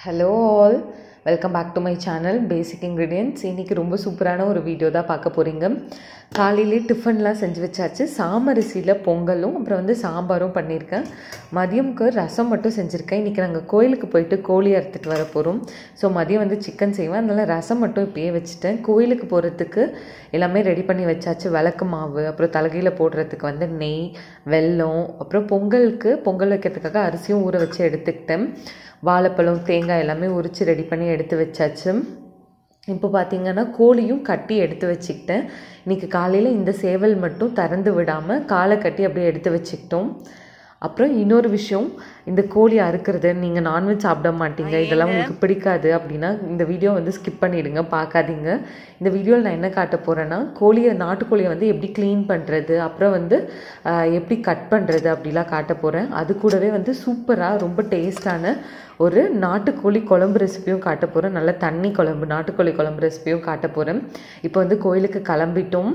Hello all, welcome back to my channel Basic Ingredients. இன்னைக்கு ரொம்ப சூப்பரான ஒரு வீடியோ தான் பார்க்க போறீங்க. காலையிலே டிஃபன்லாம் செஞ்சு வச்சாச்சு. சாமரிசில பொங்கலும் அப்புறம் சாம்பாரும் பண்ணியிருக்கேன். மதியம்க்கு ரசம் மட்டும் செஞ்சுருக்கேன். இன்னைக்கு நாங்கள் கோயிலுக்கு போயிட்டு கோழி அறுத்துட்டு வர போகிறோம். ஸோ மதியம் சிக்கன் செய்வேன். அதனால ரசம் மட்டும் இப்பயே வச்சுட்டேன். கோயிலுக்கு போகிறதுக்கு எல்லாமே ரெடி பண்ணி வச்சாச்சு. விளக்கு மாவு, அப்புறம் தலைகையில் போடுறதுக்கு நெய், வெல்லம், அப்புறம் பொங்கல் வைக்கிறதுக்காக அரிசியும் ஊற வச்சு எடுத்துக்கிட்டேன். வாழைப்பழம், தேங்காய் எல்லாமே உரித்து ரெடி பண்ணி எடுத்து வச்சாச்சு. இப்போ பார்த்திங்கன்னா கோழியும் கட்டி எடுத்து வச்சுக்கிட்டேன். இன்றைக்கி காலையில் இந்த சேவல் மட்டும் திறந்து விடாமல் காலை கட்டி அப்படியே எடுத்து வச்சுக்கிட்டோம். அப்புறம் இன்னொரு விஷயம், இந்த கோழி அறுக்கிறது, நீங்கள் நான்வெஜ் சாப்பிட மாட்டீங்க, இதெல்லாம் உங்களுக்கு பிடிக்காது அப்படின்னா இந்த வீடியோ ஸ்கிப் பண்ணிவிடுங்க, பார்க்காதீங்க. இந்த வீடியோவில் நான் என்ன காட்ட போகிறேன்னா, நாட்டுக்கோழியை எப்படி க்ளீன் பண்ணுறது, அப்புறம் எப்படி கட் பண்ணுறது அப்படிலாம் காட்ட போகிறேன். அது கூடவே சூப்பராக ரொம்ப டேஸ்டான ஒரு நாட்டுக்கோழி குழம்பு ரெசிப்பியும் காட்ட போகிறேன். நல்ல தண்ணி குழம்பு, நாட்டுக்கோழி குழம்பு ரெசிப்பியும் காட்ட போகிறேன். இப்போ கோயிலுக்கு கிளம்பிட்டோம்.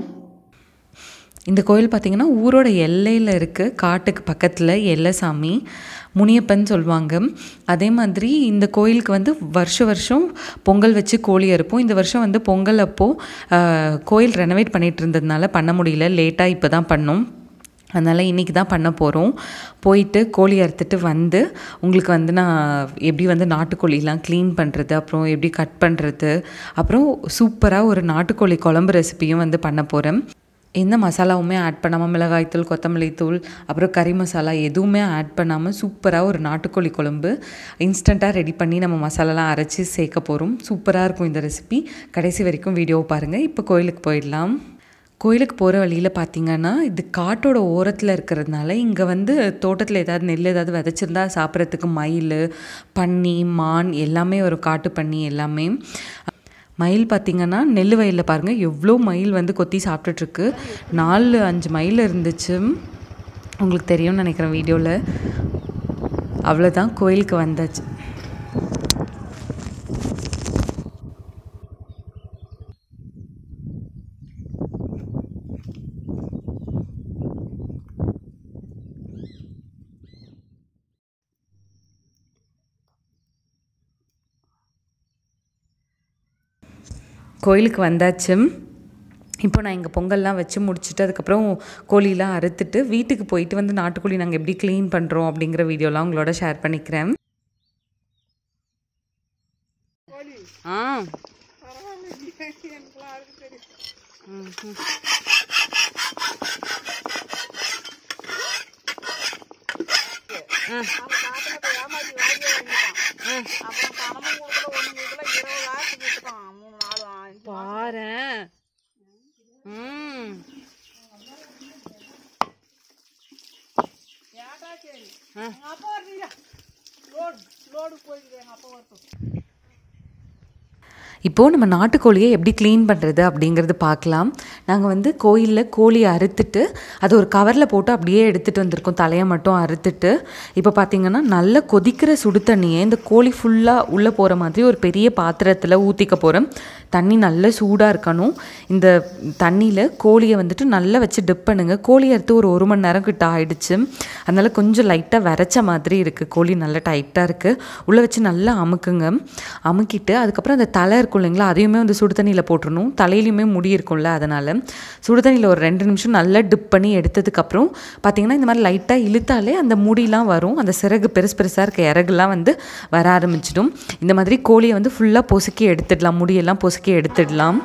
இந்த கோயில் பார்த்திங்கன்னா ஊரோட எல்லையில் இருக்குது. காட்டுக்கு பக்கத்தில் எல்லைசாமி முனியப்பன் சொல்லுவாங்க. அதே மாதிரி இந்த கோயிலுக்கு வருஷம் பொங்கல் வச்சு கோழி அறுப்போம். இந்த வருஷம் பொங்கல் அப்போது கோயில் ரெனோவேட் பண்ணிகிட்டு இருந்ததுனால பண்ண முடியல, லேட்டாக இப்போ தான் பண்ணோம். அதனால் இன்றைக்கி தான் பண்ண போகிறோம். போயிட்டு கோழி அறுத்துட்டு உங்களுக்கு நான் எப்படி நாட்டுக்கோழிலாம் க்ளீன் பண்ணுறது, அப்புறம் எப்படி கட் பண்ணுறது, அப்புறம் சூப்பராக ஒரு நாட்டுக்கோழி குழம்பு ரெசிப்பியும் பண்ண போகிறேன். எந்த மசாலாவுமே ஆட் பண்ணாமல், மிளகாய்த்தூள், கொத்தமல்லி தூள், அப்புறம் கறி மசாலா எதுவுமே ஆட் பண்ணாமல் சூப்பராக ஒரு நாட்டுக்கோழி குழம்பு இன்ஸ்டண்ட்டாக ரெடி பண்ணி நம்ம மசாலாலாம் அரைச்சி சேர்க்க போகிறோம். சூப்பராக இருக்கும் இந்த ரெசிபி. கடைசி வரைக்கும் வீடியோவை பாருங்கள். இப்போ கோயிலுக்கு போயிடலாம். கோயிலுக்கு போகிற வழியில் பார்த்திங்கன்னா இது காட்டோட ஓரத்தில் இருக்கிறதுனால இங்கே தோட்டத்தில் ஏதாவது நெல் ஏதாவது விதைச்சிருந்தா சாப்பிட்றதுக்கு மயில், பன்னி, மான் எல்லாமே வரும். காட்டு பன்னி எல்லாமே. மயில் பார்த்திங்கன்னா நெல் வயலில் பாருங்கள் எவ்வளோ மயில் கொத்தி சாப்பிட்டுட்ருக்கு. 4-5 மயில் இருந்துச்சு. உங்களுக்கு தெரியும்னு நினைக்கிறேன் வீடியோவில். அவ்வளோதான், கோயிலுக்கு வந்தாச்சு. கோயிலுக்கு வந்தாச்சு. இப்போ நான் இங்கே பொங்கல்லாம் வச்சு முடிச்சுட்டு அதுக்கப்புறம் கோழிலாம் அறுத்துட்டு வீட்டுக்கு போயிட்டு நாட்டுக்கோழி நாங்கள் எப்படி க்ளீன் பண்ணுறோம் அப்படிங்கிற வீடியோலாம் உங்களோட ஷேர் பண்ணிக்கிறேன். பாரேன். இப்போது நம்ம நாட்டுக்கோழியை எப்படி க்ளீன் பண்ணுறது அப்படிங்கிறது பார்க்கலாம். நாங்கள் கோயிலில் கோழியை அறுத்துட்டு அதை ஒரு கவரில் போட்டு அப்படியே எடுத்துகிட்டு வந்திருக்கோம், தலையை மட்டும் அறுத்துட்டு. இப்போ பார்த்திங்கன்னா நல்ல கொதிக்கிற சுடு தண்ணியை இந்த கோழி ஃபுல்லாக உள்ளே போகிற மாதிரி ஒரு பெரிய பாத்திரத்தில் ஊற்றிக்க போகிறேன். தண்ணி நல்ல சூடாக இருக்கணும். இந்த தண்ணியில் கோழியை நல்லா வச்சு டிப் பண்ணுங்கள். கோழி அறுத்து ஒரு 1 மணி நேரம் கிட்ட ஆகிடுச்சு. அதனால் கொஞ்சம் லைட்டாக விரைச்ச மாதிரி இருக்குது. கோழி நல்லா டைட்டாக இருக்குது. உள்ளே வச்சு நல்லா அமுக்குங்க. அமுக்கிட்டு அதுக்கப்புறம் அந்த தலை இருக்கும் இல்லைங்களா, அதையுமே சுடு தண்ணியில் போட்டுடணும். தலையிலையுமே முடி இருக்கும்ல, அதனால் சுடு தண்ணியில் ஒரு 2 நிமிஷம் நல்லா டிப் பண்ணி எடுத்ததுக்கப்புறம் பார்த்திங்கன்னா இந்த மாதிரி லைட்டாக இழுத்தாலே அந்த முடிலாம் வரும். அந்த சிறகு பெருசாக இருக்க இறகுலாம் வர ஆரம்பிச்சிடும். இந்த மாதிரி கோழியை ஃபுல்லாக பொசுக்கி எடுத்துடலாம், முடியெல்லாம் பொசுக்கி எடுத்துடலாம்.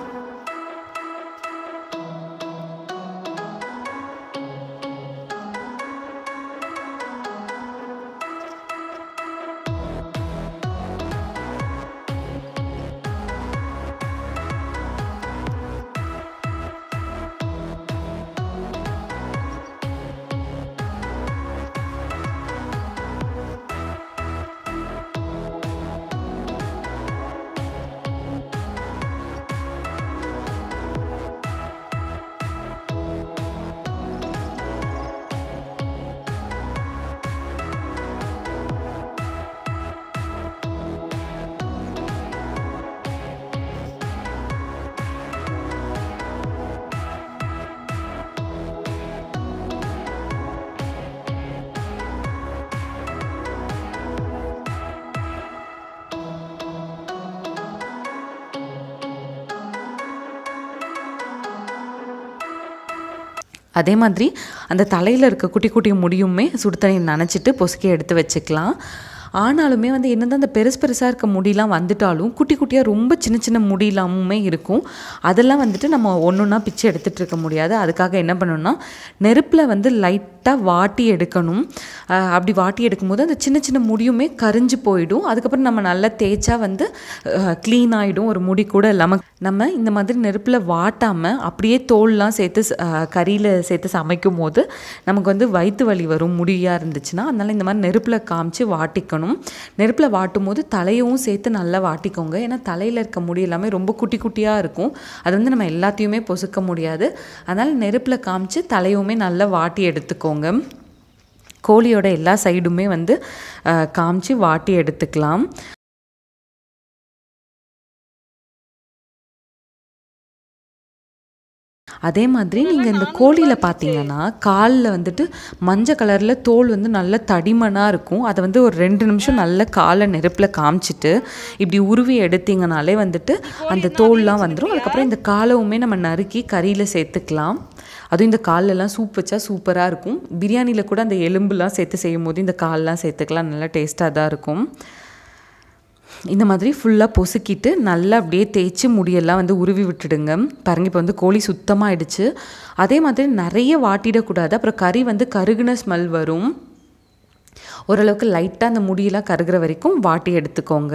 அதே மாதிரி அந்த தலையில் இருக்க குட்டி குட்டி முடியுமே சுடு தண்ணி நனைச்சிட்டு பொசுக்கி எடுத்து வச்சுக்கலாம். ஆனாலுமே வந்து என்னதான் அந்த பெருசாக இருக்க முடியெலாம் வந்துட்டாலும் குட்டி குட்டியாக ரொம்ப சின்ன சின்ன முடியெல்லாமுமே இருக்கும். அதெல்லாம் வந்துட்டு நம்ம ஒன்றா பிச்சு எடுத்துகிட்டு இருக்க முடியாது. அதுக்காக என்ன பண்ணணும்னா நெருப்பில் வந்து லைட்டாக வாட்டி எடுக்கணும். அப்படி வாட்டி எடுக்கும்போது அந்த சின்ன சின்ன முடியுமே கரிஞ்சு போயிடும். அதுக்கப்புறம் நம்ம நல்லா தேய்ச்சா வந்து க்ளீன் ஆகிடும். ஒரு முடி கூட இல்லாமல் நம்ம இந்த மாதிரி நெருப்பில் வாட்டாமல் அப்படியே தோல்லாம் சேர்த்து கறியில் சேர்த்து சமைக்கும் போது நமக்கு வந்து வயிற்று வலி வரும் முடியாக இருந்துச்சுன்னா. அதனால் இந்த மாதிரி நெருப்பில் காமிச்சு வாட்டிக்கணும். நெருப்பில் வாட்டும் போது தலையும் சேர்த்து நல்லா வாட்டிக்கோங்க. ஏன்னா தலையில் இருக்க முடி எல்லாமே ரொம்ப குட்டி குட்டியாக இருக்கும். அது வந்து நம்ம எல்லாத்தையுமே பொசுக்க முடியாது. அதனால் நெருப்பில் காமிச்சு தலையுமே நல்லா வாட்டி எடுத்துக்கோங்க. கோழியோட எல்லா சைடுமே வந்து காமிச்சு வாட்டி எடுத்துக்கலாம். அதே மாதிரி நீங்கள் இந்த கோழியில் பார்த்தீங்கன்னா காலில் வந்துட்டு மஞ்சள் கலரில் தோல் வந்து நல்ல தடிமனாக இருக்கும். அதை வந்து ஒரு 2 நிமிஷம் நல்ல காலை நெருப்பில் காமிச்சிட்டு இப்படி உருவி எடுத்திங்கனாலே வந்துட்டு அந்த தோல்லாம் வந்துடும். அதுக்கப்புறம் இந்த காலவுமே நம்ம நறுக்கி கறியில் சேர்த்துக்கலாம். அதுவும் இந்த காலெல்லாம் சூப் வச்சா சூப்பராக இருக்கும். பிரியாணியில் கூட அந்த எலும்புலாம் சேர்த்து செய்யும் போது இந்த கால்லாம் சேர்த்துக்கலாம். நல்லா டேஸ்ட்டாக தான் இருக்கும். இந்த மாதிரி ஃபுல்லாக பொசுக்கிட்டு நல்லா அப்படியே தேய்ச்சி முடியெல்லாம் வந்து உருவி விட்டுடுங்க. பாருங்கள், இப்போ வந்து கோழி சுத்தமாக ஆயிடுச்சு. அதே மாதிரி நிறைய வாட்டிடக்கூடாது. அப்புறம் கறி வந்து கருகுன ஸ்மெல் வரும். ஓரளவுக்கு லைட்டாக அந்த முடியெல்லாம் கருகிற வரைக்கும் வாட்டி எடுத்துக்கோங்க.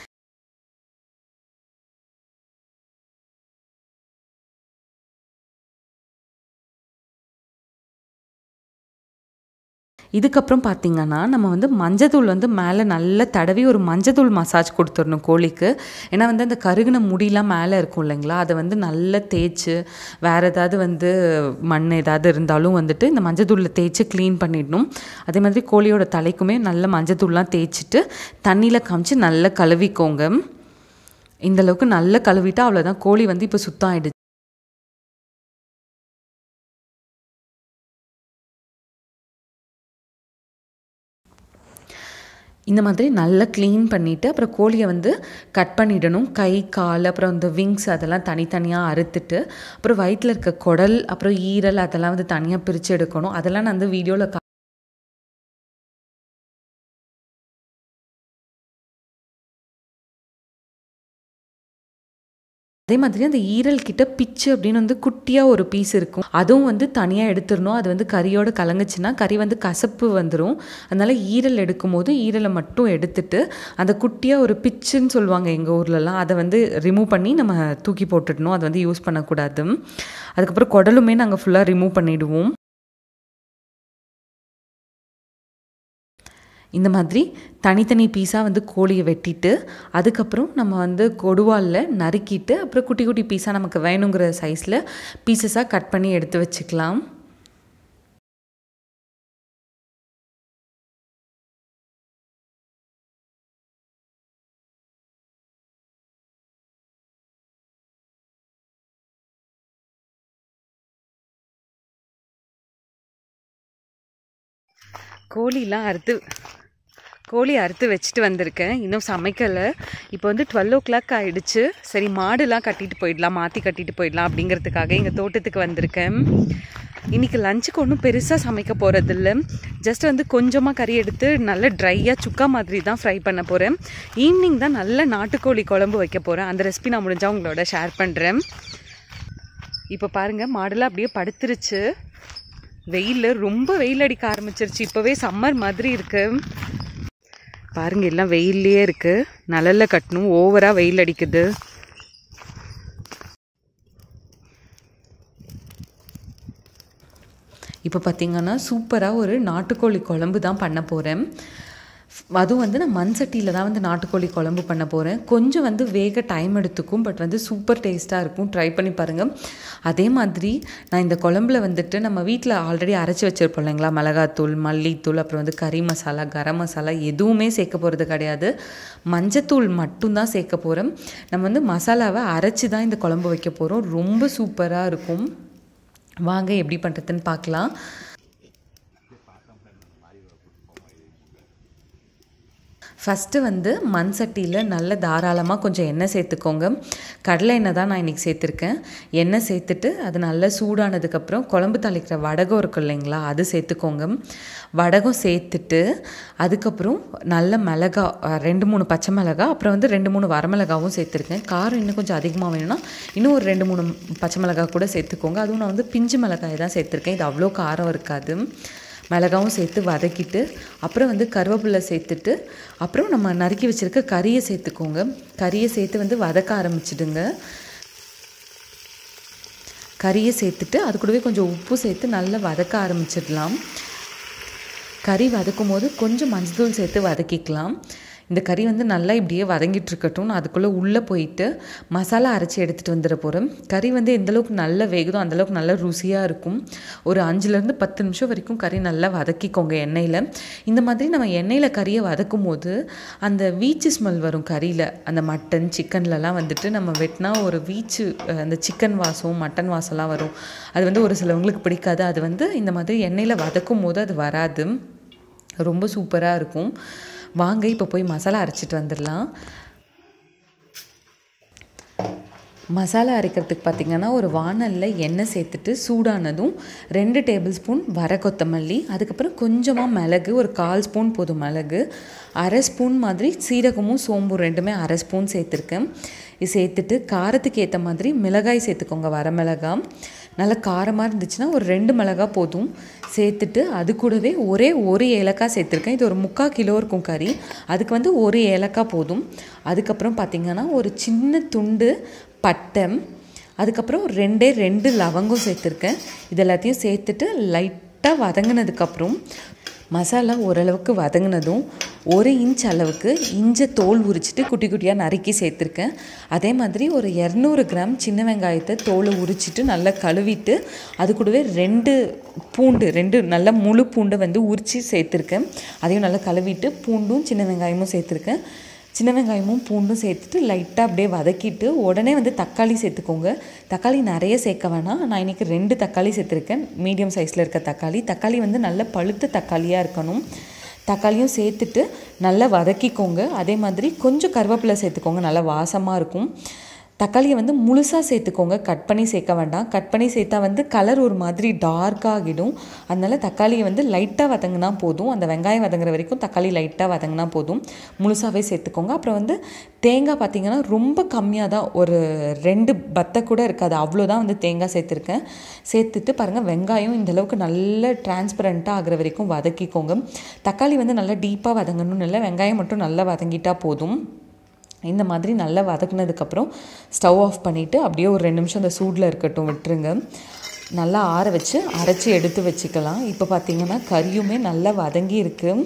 இதுக்கப்புறம் பார்த்திங்கன்னா நம்ம வந்து மஞ்சத்தூள் வந்து மேலே நல்லா தடவி ஒரு மஞ்சத்தூள் மசாஜ் கொடுத்துடணும் கோழிக்கு. ஏன்னா வந்து அந்த கருகின முடியெலாம் மேலே இருக்கும் இல்லைங்களா, அதை வந்து நல்லா தேய்ச்சி வேறு ஏதாவது வந்து மண் ஏதாவது இருந்தாலும் வந்துட்டு இந்த மஞ்சத்தூளில் தேய்ச்சி க்ளீன் பண்ணிடணும். அதே மாதிரி கோழியோட தலைக்குமே நல்ல மஞ்சத்தூள்லாம் தேய்ச்சிட்டு தண்ணியில் காமிச்சு நல்லா கழுவிக்கோங்க. இந்தளவுக்கு நல்லா கழுவிட்டா அவ்வளோதான், கோழி வந்து இப்போ சுத்தம் ஆகிடுச்சு. இந்த மாதிரி நல்லா க்ளீன் பண்ணிவிட்டு அப்புறம் கோழியை வந்து கட் பண்ணிடணும். கை கால் அப்புறம் இந்த விங்ஸ் அதெல்லாம் தனித்தனியாக அறுத்துட்டு அப்புறம் வயிற்றில் இருக்க குடல் அப்புறம் ஈரல் அதெல்லாம் வந்து தனியாக பிரித்து எடுக்கணும். அதெல்லாம் நான் வந்து வீடியோவில் அதே மாதிரி அந்த ஈரல் கிட்ட பிச்சு அப்படின்னு வந்து குட்டியாக ஒரு பீஸ் இருக்கும். அதுவும் வந்து தனியாக எடுத்துடணும். அது வந்து கறியோடு கலங்குச்சுன்னா கறி வந்து கசப்பு வந்துடும். அதனால் ஈரல் எடுக்கும் போது ஈரலை மட்டும் எடுத்துட்டு அந்த குட்டியாக ஒரு பிச்சுன்னு சொல்லுவாங்க எங்கள் ஊர்லலாம், அதை வந்து ரிமூவ் பண்ணி நம்ம தூக்கி போட்டுடணும். அது வந்து யூஸ் பண்ணக்கூடாது. அதுக்கப்புறம் குடலுமே நாங்கள் ஃபுல்லாக ரிமூவ் பண்ணிவிடுவோம். இந்த மாதிரி தனித்தனி பீஸாக வந்து கோழியை வெட்டிட்டு அதுக்கப்புறம் நம்ம வந்து கொடுவாலில் நறுக்கிட்டு அப்புறம் குட்டி குட்டி பீஸாக நமக்கு வேணுங்கிற சைஸில் பீசஸாக கட் பண்ணி எடுத்து வச்சுக்கலாம். கோழி அறுத்து வச்சுட்டு வந்திருக்கேன். இன்னும் சமைக்கலை. இப்போ வந்து 12 o'clock ஆகிடுச்சு. சரி, மாடுலாம் கட்டிட்டு போயிடலாம், மாற்றி கட்டிட்டு போயிடலாம் அப்படிங்கிறதுக்காக எங்கள் தோட்டத்துக்கு வந்திருக்கேன். இன்றைக்கி லஞ்சுக்கு ஒன்றும் பெருசாக சமைக்க போகிறதில்ல. ஜஸ்ட் வந்து கொஞ்சமாக கறி எடுத்து நல்ல ட்ரையாக சுக்கா மாதிரி தான் ஃப்ரை பண்ண போகிறேன். ஈவினிங் தான் நல்ல நாட்டுக்கோழி குழம்பு வைக்க போகிறேன். அந்த ரெசிபி நான் முடிஞ்சால் உங்களோட ஷேர் பண்ணுறேன். இப்போ பாருங்கள், மாடுலாம் அப்படியே படுத்துருச்சு. ரொம்ப வெயில் அடிக்க ஆரம்பிச்சிருச்சு. இப்போவே சம்மர் மாதிரி இருக்குது. பாருங்க, எல்லாம் வெயில்லையே இருக்குது. நிழலில் கட்டணும், ஓவராக வெயில் அடிக்குது. இப்போ பார்த்திங்கன்னா சூப்பராக ஒரு நாட்டுக்கோழி குழம்பு தான் பண்ண போகிறேன். அதுவும் வந்து நான் மண் சட்டியில் தான் வந்து நாட்டுக்கோழி குழம்பு பண்ண போகிறேன். கொஞ்சம் வந்து வேக டைம் எடுத்துக்கும், பட் வந்து சூப்பர் டேஸ்ட்டாக இருக்கும். ட்ரை பண்ணி பாருங்கள். அதே மாதிரி நான் இந்த குழம்புல வந்துட்டு நம்ம வீட்டில் ஆல்ரெடி அரைச்சி வச்சுருப்போம் இல்லைங்களா, மிளகாத்தூள், மல்லித்தூள், அப்புறம் வந்து கறி மசாலா, கரம் மசாலா எதுவுமே சேர்க்க போகிறது கிடையாது. மஞ்சத்தூள் மட்டும்தான் சேர்க்க போகிறேன். நம்ம வந்து மசாலாவை அரைச்சி தான் இந்த குழம்பு வைக்க போகிறோம். ரொம்ப சூப்பராக இருக்கும். வாங்க எப்படி பண்ணுறதுன்னு பார்க்கலாம். ஃபஸ்ட்டு வந்து மண் சட்டியில் நல்ல தாராளமாக கொஞ்சம் எண்ணெய் சேர்த்துக்கோங்க. கடலை எண்ணெய் தான் நான் இன்றைக்கி சேர்த்துருக்கேன். எண்ணெய் சேர்த்துட்டு அது நல்லா சூடானதுக்கப்புறம் குழம்பு தாளிக்கிற வடகம் இருக்கும் இல்லைங்களா, அது சேர்த்துக்கோங்க. வடகம் சேர்த்துட்டு அதுக்கப்புறம் நல்ல மிளகா 2-3 பச்சை மிளகா, அப்புறம் வந்து 2-3 வரமிளகாவும் சேர்த்துருக்கேன். காரம் இன்னும் கொஞ்சம் அதிகமாக வேணும்னா இன்னும் ஒரு 2-3 பச்சை மிளகா கூட சேர்த்துக்கோங்க. அதுவும் நான் வந்து பிஞ்சு மிளகாய் தான் சேர்த்துருக்கேன். இது அவ்வளோ காரம் இருக்காது. மிளகாவும் சேர்த்து வதக்கிட்டு அப்புறம் வந்து கருவேப்பிலை சேர்த்துட்டு அப்புறம் நம்ம நறுக்கி வச்சுருக்க கறியை சேர்த்துக்கோங்க. கறியை சேர்த்து வந்து வதக்க ஆரம்பிச்சிடுங்க. கறியை சேர்த்துட்டு அது கூடவே கொஞ்சம் உப்பு சேர்த்து நல்லா வதக்க ஆரம்பிச்சிடலாம். கறி வதக்கும் போது கொஞ்சம் மஞ்சள் சேர்த்து வதக்கிக்கலாம். இந்த கறி வந்து நல்லா இப்படியே வதங்கிட்டு இருக்கட்டும். நான் அதுக்குள்ளே உள்ளே போயிட்டு மசாலா அரைச்சி எடுத்துகிட்டு வந்துட போகிறேன். கறி வந்து எந்தளவுக்கு நல்லா வேகுதோ அந்தளவுக்கு நல்லா ருசியாக இருக்கும். ஒரு 5-10 நிமிஷம் வரைக்கும் கறி நல்லா வதக்கிக்கோங்க எண்ணெயில். இந்த மாதிரி நம்ம எண்ணெயில் கறியை வதக்கும் போது அந்த வீச்சு ஸ்மெல் வரும் கறியில். அந்த மட்டன் சிக்கன்லலாம் வந்துட்டு நம்ம வெட்டினா ஒரு வீச்சு, அந்த சிக்கன் வாசம் மட்டன் வாசம்லாம் வரும். அது வந்து ஒரு சிலவங்களுக்கு பிடிக்காது. அது வந்து இந்த மாதிரி எண்ணெயில் வதக்கும் போது அது வராது. ரொம்ப சூப்பராக இருக்கும். வாங்க இப்போ போய் மசாலா அரைச்சிட்டு வந்துடலாம். மசாலா அரைக்கிறதுக்கு பார்த்திங்கன்னா ஒரு வாணலில் எண்ணெய் சேர்த்துட்டு சூடானதும் 2 டேபிள் ஸ்பூன் வர கொத்தமல்லி, அதுக்கப்புறம் கொஞ்சமாக மிளகு, ஒரு 1/4 ஸ்பூன் போதும் மிளகு, 1/2 ஸ்பூன் மாதிரி சீரகமும் சோம்பு 2மே 1/2 ஸ்பூன் சேர்த்துருக்கேன். இது சேர்த்துட்டு காரத்துக்கு ஏற்ற மாதிரி மிளகாய் சேர்த்துக்கோங்க. வர மிளகாய் நல்லா காரமாக இருந்துச்சுன்னா ஒரு 2 மிளகாய் போதும். சேர்த்துட்டு அது கூடவே ஒரு ஏலக்காய் சேர்த்துருக்கேன். இது ஒரு 3/4 கிலோ இருக்கும் கறி. அதுக்கு வந்து ஒரு ஏலக்காய் போதும். அதுக்கப்புறம் பார்த்திங்கன்னா ஒரு சின்ன துண்டு பட்டை, அதுக்கப்புறம் 2 லவங்கம் சேர்த்துருக்கேன். இது எல்லாத்தையும் சேர்த்துட்டு லைட்டாக வதங்கினதுக்கப்புறம் மசாலா ஓரளவுக்கு வதங்கினதும் 1 இன்ச் அளவுக்கு இஞ்சை தோல் உரிச்சிட்டு குட்டி குட்டியாக நறுக்கி சேர்த்துருக்கேன். அதே மாதிரி ஒரு 200 கிராம் சின்ன வெங்காயத்தை தோலை உரிச்சிட்டு நல்லா கழுவிட்டு அது கூடவே 2 நல்ல முழு பூண்டை வந்து உரித்து சேர்த்துருக்கேன். அதையும் நல்லா கழுவிட்டு பூண்டும் சின்ன வெங்காயமும் சேர்த்துருக்கேன். சின்ன வெங்காயமும் பூண்டும் சேர்த்துட்டு லைட்டாக அப்படியே வதக்கிட்டு உடனே வந்து தக்காளி சேர்த்துக்கோங்க. தக்காளி நிறைய சேர்க்க வேணாம். நான் இன்றைக்கி 2 தக்காளி சேர்த்துருக்கேன். மீடியம் சைஸில் இருக்க தக்காளி வந்து நல்ல பழுத்த தக்காளியாக இருக்கணும். தக்காளியும் சேர்த்துட்டு நல்லா வதக்கிக்கோங்க. அதே மாதிரி கொஞ்சம் கருவேப்பிலை சேர்த்துக்கோங்க, நல்லா வாசமாக இருக்கும். தக்காளியை வந்து முழுசாக சேர்த்துக்கோங்க, கட் பண்ணி சேர்க்க வேண்டாம். கட் பண்ணி சேர்த்தா வந்து கலர் ஒரு மாதிரி டார்க்காகிடும். அதனால் தக்காளியை வந்து லைட்டாக வதங்கினா போதும். அந்த வெங்காயம் வதங்குற வரைக்கும் தக்காளி லைட்டாக வதங்கினா போதும். முழுசாகவே சேர்த்துக்கோங்க. அப்புறம் வந்து தேங்காய் பார்த்திங்கன்னா ரொம்ப கம்மியாக தான், ஒரு 2 பத்தை கூட இருக்காது, அவ்வளோதான் வந்து தேங்காய் சேர்த்துருக்கேன். சேர்த்துட்டு பாருங்கள், வெங்காயம் இந்தளவுக்கு நல்ல டிரான்ஸ்பரண்ட்டாக ஆகிற வரைக்கும் வதக்கிக்கோங்க. தக்காளி வந்து நல்லா டீப்பாக வதங்கணும்னு இல்லை, வெங்காயம் மட்டும் நல்லா வதங்கிட்டால் போதும். இந்த மாதிரி நல்லா வதக்குனதுக்கப்புறம் ஸ்டவ் ஆஃப் பண்ணிவிட்டு அப்படியே ஒரு 2 நிமிஷம் அந்த சூடில் இருக்கட்டும், விட்டுருங்க. நல்லா ஆற வச்சு அரைச்சி எடுத்து வச்சுக்கலாம். இப்போ பார்த்திங்கன்னா கறியுமே நல்லா வதங்கி இருக்குது.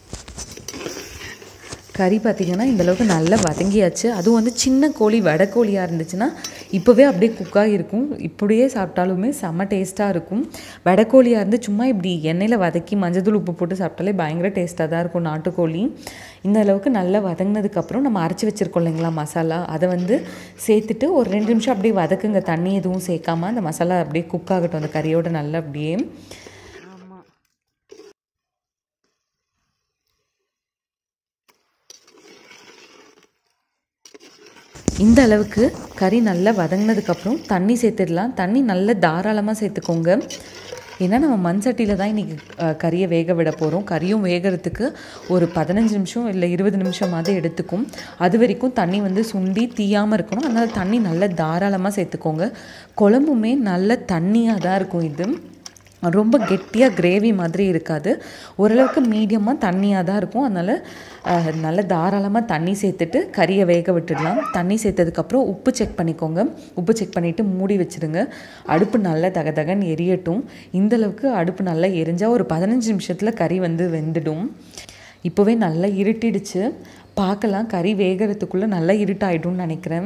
கறி பார்த்திங்கன்னா இந்தளவுக்கு நல்லா வதங்கியாச்சு. அதுவும் வந்து சின்ன கோழி வடக்கோழியாக இருந்துச்சுன்னா இப்போவே அப்படியே குக்காக இருக்கும். இப்படியே சாப்பிட்டாலுமே செம்ம டேஸ்ட்டாக இருக்கும். வடக்கோழியாக இருந்து சும்மா இப்படி எண்ணெயில் வதக்கி மஞ்சள் உப்பு போட்டு சாப்பிட்டாலே பயங்கர டேஸ்ட்டாக தான் இருக்கும் நாட்டுக்கோழி. இந்த அளவுக்கு நல்லா வதங்கினதுக்கப்புறம் நம்ம அரைச்சி வச்சுருக்கோம் இல்லைங்களா மசாலா, அதை வந்து சேர்த்துட்டு ஒரு 2 நிமிஷம் அப்படியே வதக்குங்க. தண்ணி எதுவும் சேர்க்காமல் அந்த மசாலா அப்படியே குக் ஆகட்டும் அந்த கறியோட நல்லா அப்படியே. இந்த அளவுக்கு கறி நல்லா வதங்கினதுக்கப்புறம் தண்ணி சேர்த்துடலாம். தண்ணி நல்லா தாராளமாக சேர்த்துக்கோங்க. ஏன்னா நம்ம மண் சட்டியில் தான் இன்றைக்கி கறியை வேக விட போகிறோம். கறியும் வேகிறதுக்கு ஒரு 15 நிமிஷம் இல்லை 20 நிமிஷமாவது எடுத்துக்கும். அது வரைக்கும் தண்ணி வந்து சுண்டி தீயாமல் இருக்கணும். அதனால் தண்ணி நல்லா தாராளமாக சேர்த்துக்கோங்க. குழம்புமே நல்ல தண்ணியாக தான் இருக்கும். இது ரொம்ப கெட்டியாக கிரேவி மாதிரி இருக்காது, ஓரளவுக்கு மீடியமாக தண்ணியாக தான் இருக்கும். அதனால் நல்ல தாராளமாக தண்ணி சேர்த்துட்டு கறியை வேக விட்டுடலாம். தண்ணி சேர்த்ததுக்கப்புறம் உப்பு செக் பண்ணிக்கோங்க. உப்பு செக் பண்ணிவிட்டு மூடி வச்சுருங்க. அடுப்பு நல்லா தகதகன்னு எரியட்டும். இந்தளவுக்கு அடுப்பு நல்லா எரிஞ்சால் ஒரு 15 நிமிஷத்தில் கறி வந்து வெந்துடும். இப்போவே நல்லா இருட்டிடுச்சு, பார்க்கலாம். கறி வேகிறதுக்குள்ளே நல்லா இருட்டாயிடும்னு நினைக்கிறேன்.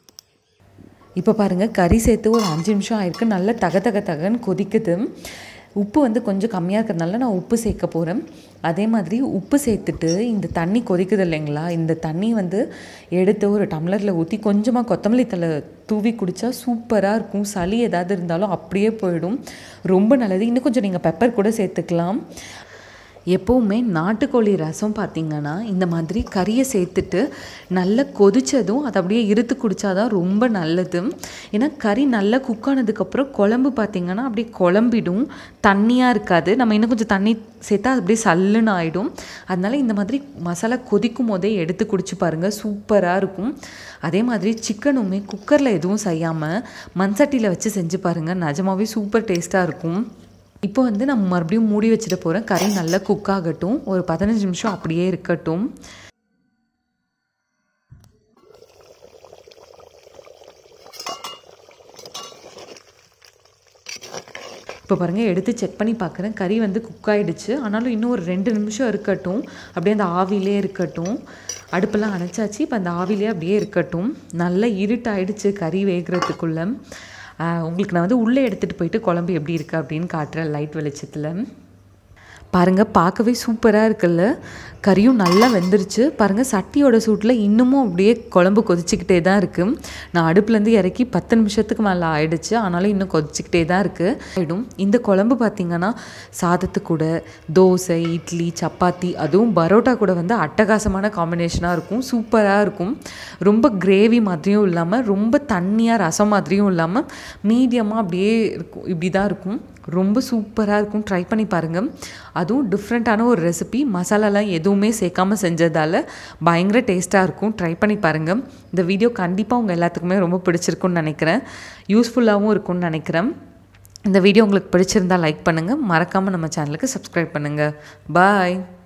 இப்போ பாருங்கள், கறி சேர்த்து ஒரு 5 நிமிஷம் ஆயிருக்கு. நல்லா தகன்னு கொதிக்குது. உப்பு வந்து கொஞ்சம் கம்மியாக இருக்கிறதுனால நான் உப்பு சேர்க்க போகிறேன். அதே மாதிரி உப்பு சேர்த்துட்டு இந்த தண்ணி கொதிக்குது இல்லைங்களா, இந்த தண்ணி வந்து எடுத்து ஒரு டம்ளரில் ஊற்றி கொஞ்சமாக கொத்தமல்லி தழை தூவி குடித்தா சூப்பராக இருக்கும். சளி ஏதாவது இருந்தாலும் அப்படியே போயிடும், ரொம்ப நல்லது. இன்னும் கொஞ்சம் நீங்கள் பெப்பர் கூட சேர்த்துக்கலாம். எப்போவுமே நாட்டுக்கோழி ரசம் பார்த்திங்கன்னா இந்த மாதிரி கறியை சேர்த்துட்டு நல்லா கொதித்ததும் அதை அப்படியே இறுத்து குடித்தாதான் ரொம்ப நல்லது. ஏன்னா கறி நல்லா குக் ஆனதுக்கப்புறம் குழம்பு பார்த்திங்கன்னா அப்படியே குழம்பிடும், தண்ணியாக இருக்காது. நம்ம இன்னும் கொஞ்சம் தண்ணி சேர்த்தா அது அப்படியே சல்லுன்னு ஆகிடும். அதனால் இந்த மாதிரி மசாலா கொதிக்கும் போதே எடுத்து குடிச்சு பாருங்கள், சூப்பராக இருக்கும். அதே மாதிரி சிக்கனுமே குக்கரில் எதுவும் செய்யாமல் மண்சட்டியில் வச்சு செஞ்சு பாருங்கள், நிஜமாவே சூப்பர் டேஸ்ட்டாக இருக்கும். இப்போ வந்து நம்ம மறுபடியும் மூடி வச்சுட்டு போகிறேன். கறி நல்லா குக் ஆகட்டும், ஒரு 15 நிமிஷம் அப்படியே இருக்கட்டும். இப்போ பாருங்கள், எடுத்து செக் பண்ணி பார்க்குறேன், கறி வந்து குக் ஆகிடுச்சு. ஆனாலும் இன்னும் ஒரு 2 நிமிஷம் இருக்கட்டும், அப்படியே அந்த ஆவிலே இருக்கட்டும். அடுப்பெல்லாம் அணைச்சாச்சு, இப்போ அந்த ஆவிலே அப்படியே இருக்கட்டும். நல்லா இருட்டாயிடுச்சு கறி வேகிறதுக்குள்ளே. உங்களுக்கு நான் வந்து உள்ளே எடுத்துகிட்டு போயிட்டு குழம்பு எப்படி இருக்குது அப்படின்னு காட்டுறேன் லைட் வெளிச்சத்தில். பாருங்கள், பார்க்கவே சூப்பராக இருக்குல்ல. கறியும் நல்லா வெந்துருச்சு பாருங்கள். சட்டியோட சூட்டில் இன்னமும் அப்படியே குழம்பு கொதிச்சிக்கிட்டே தான் இருக்குது. நான் அடுப்புலேருந்து இறக்கி 10 நிமிஷத்துக்கு மேலே ஆயிடுச்சு, ஆனாலும் இன்னும் கொதிச்சிக்கிட்டே தான் இருக்குது. இந்த குழம்பு பார்த்திங்கன்னா சாதத்து கூட, தோசை, இட்லி, சப்பாத்தி, அதுவும் பரோட்டா கூட வந்து அட்டகாசமான காம்பினேஷனாக இருக்கும், சூப்பராக இருக்கும். ரொம்ப கிரேவி மாதிரியும் இல்லாமல் ரொம்ப தண்ணியாக ரசம் மாதிரியும் இல்லாமல் மீடியமாக அப்படியே இருக்கும், இப்படி தான் இருக்கும். ரொம்ப சூப்பராக இருக்கும், ட்ரை பண்ணி பாருங்கள். அதுவும் டிஃப்ரெண்ட்டான ஒரு ரெசிபி, மசாலாலாம் எதுவுமே சேர்க்காமல் செஞ்சதால் பயங்கர டேஸ்ட்டாக இருக்கும், ட்ரை பண்ணி பாருங்கள். இந்த வீடியோ கண்டிப்பாக உங்கள் எல்லாத்துக்குமே ரொம்ப பிடிச்சிருக்குன்னு நினைக்கிறேன், யூஸ்ஃபுல்லாகவும் இருக்கும்னு நினைக்கிறேன். இந்த வீடியோ உங்களுக்கு பிடிச்சிருந்தால் லைக் பண்ணுங்கள், மறக்காமல் நம்ம சேனலுக்கு சப்ஸ்கிரைப் பண்ணுங்கள். பாய்.